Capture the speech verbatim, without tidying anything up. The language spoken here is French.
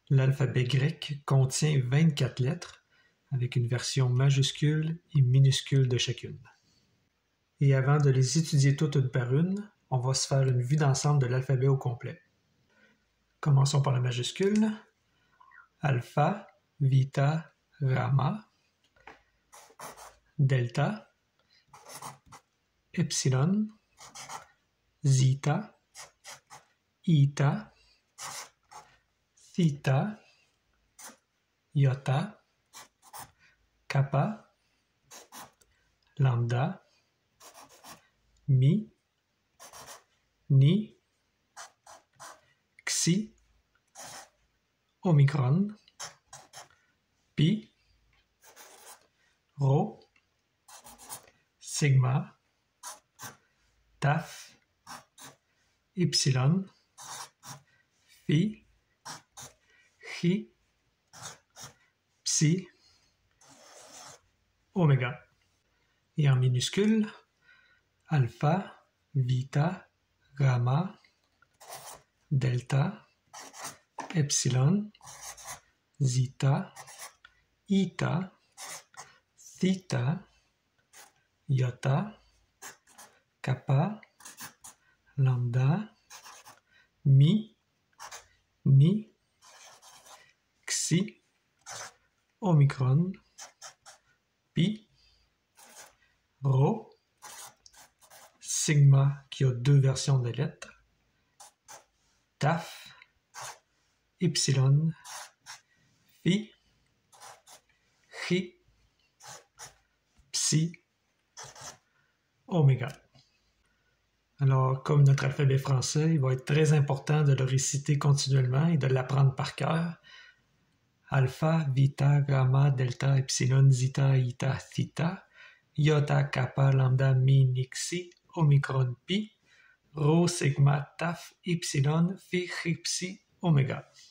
L'alphabet grec contient vingt-quatre lettres, avec une version majuscule et minuscule de chacune. Et avant de les étudier toutes une par une, on va se faire une vue d'ensemble de l'alphabet au complet. Commençons par la majuscule. Alpha, Vita, Gamma, Delta, Epsilon, Zeta, Eta, Theta, Iota, Kappa, Lambda, Mi, Ni, Xi, Omicron, Pi, Rho, Sigma, Taf, Epsilon, Phi, Chi, Psi, Oméga. Et en minuscule, Alpha, Vita, Gamma, Delta, Epsilon, Zeta, Eta, Theta, Iota, Kappa, Lambda, Mi, Ni, Xi, Omicron, Pi, Rho, Sigma qui a deux versions de lettres, Taf, Epsilon, Phi, Chi, Psi, Oméga. Alors, comme notre alphabet français, il va être très important de le réciter continuellement et de l'apprendre par cœur. Alpha, Vita, Gamma, Delta, Epsilon, Zeta, Eta, Theta, Iota, Kappa, Lambda, Mi, Ni, Xi, Omicron, Pi, Rho, Sigma, Taf, Epsilon, Phi, Chi, Psi, Oméga.